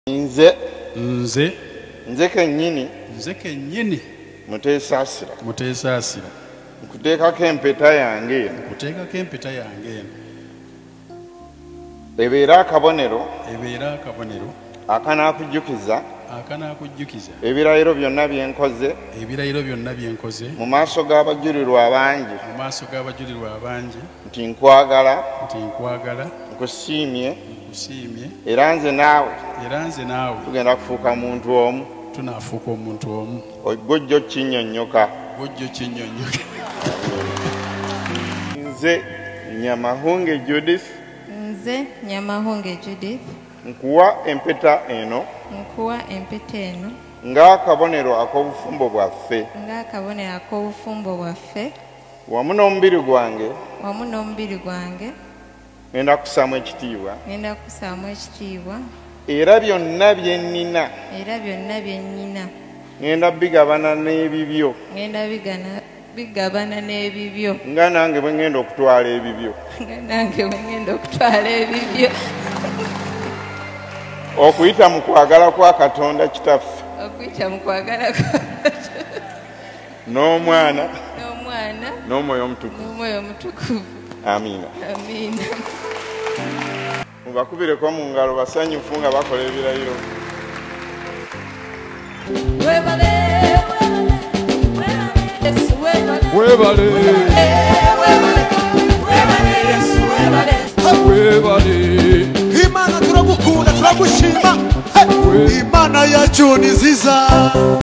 Nze kennyini muteesaasira nkuteekako empeta yange ebeera akabonero akanaakujjukiza ebirayiro byonna bye nkoze mu maaso g'abajulirwa abangi nti nkwagala nkusiimye era nze naawe tugenda kufuuka muntu omu gojjo kinnyonnyoka nze Nyamahunge Judith nkuwa empeta eno ng'akabonero ak'obufumbo bwaffe wamu n'omubiri gwange ngenda kussaamu ekitiibwa era byonna bye nnina ngenda bigabana n'ebibyo nga nange bwe ngenda okutwala ebibyo okuyita mu kwagala kwa Katonda Kitaffe n'Omwana n'Omwoyo Omutukuvu. Amiina. Mubakubireko mu ngalo basanyufu nga bakola ebirayiro. Imana turagukunda turagushima Imana yacu ni nziza.